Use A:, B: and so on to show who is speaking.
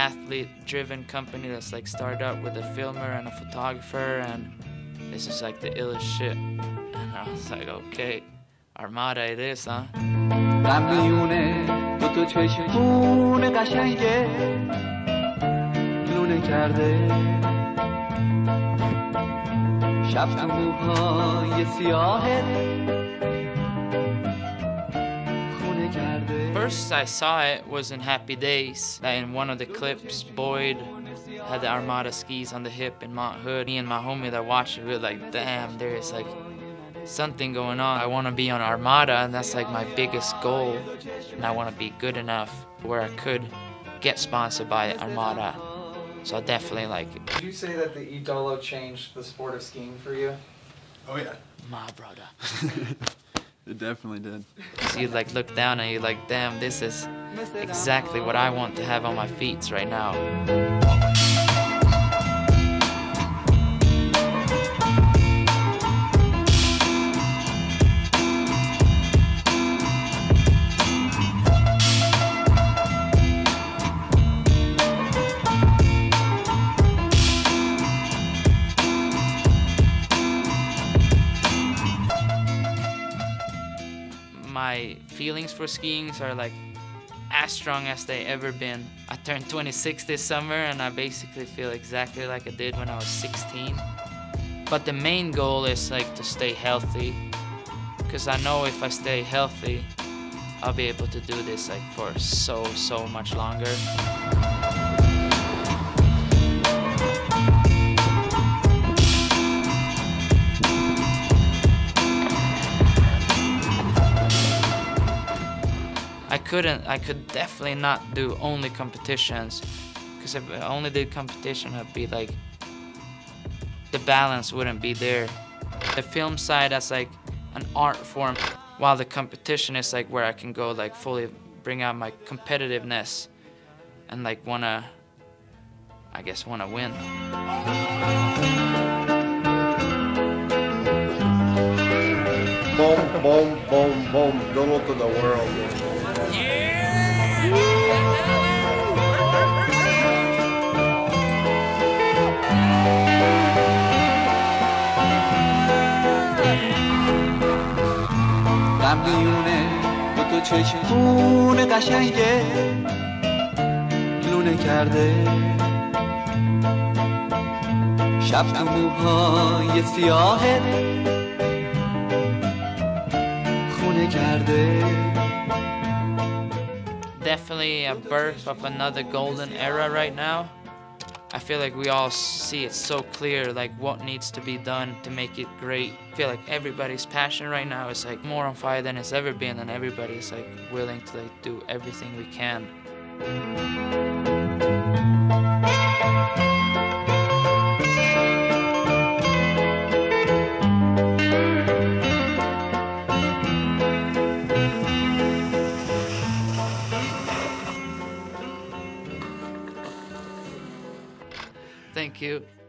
A: athlete-driven company that's like started up with a filmer and a photographer, and this is like the illest shit. And I was like, okay, Armada it is, huh? First I saw it was in Happy Days. In one of the clips, Boyd had the Armada skis on the hip in Mount Hood. Me and my homie that watched it, we were like, damn, there's like something going on. I want to be on Armada, and that's like my biggest goal. And I want to be good enough where I could get sponsored by Armada. So I definitely like it.
B: Would you say that the Idolo changed the sport of skiing for you?
C: Oh yeah.
A: My brother.
C: It definitely did.
A: So you like look down and you're like, damn, this is exactly what I want to have on my feet right now. My feelings for skiing are like as strong as they ever been. I turned 26 this summer and I basically feel exactly like I did when I was 16. But the main goal is like to stay healthy, because I know if I stay healthy, I'll be able to do this like for so much longer. I could definitely not do only competitions, because if I only did competition, I'd be like, the balance wouldn't be there. The film side as like an art form, while the competition is like where I can go like fully bring out my competitiveness and like wanna win.
D: Boom, boom, boom, boom, Idolo to the world.
E: قبلیونه با تو چشمون قشنگه لونه کرده شب تو موهای سیاهت خونه کرده.
A: Definitely a birth of another golden era right now. I feel like we all see it so clear, like what needs to be done to make it great. I feel like everybody's passion right now is like more on fire than it's ever been, and everybody's like willing to like do everything we can. Thank you.